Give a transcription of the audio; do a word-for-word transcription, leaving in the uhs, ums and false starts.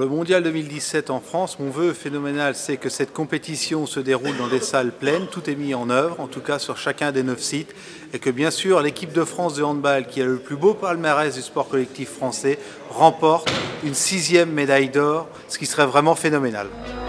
mondial deux mille dix-sept en France, mon vœu phénoménal, c'est que cette compétition se déroule dans des salles pleines, tout est mis en œuvre, en tout cas sur chacun des neuf sites, et que bien sûr l'équipe de France de handball, qui a le plus beau palmarès du sport collectif français, remporte une sixième médaille d'or, ce qui serait vraiment phénoménal.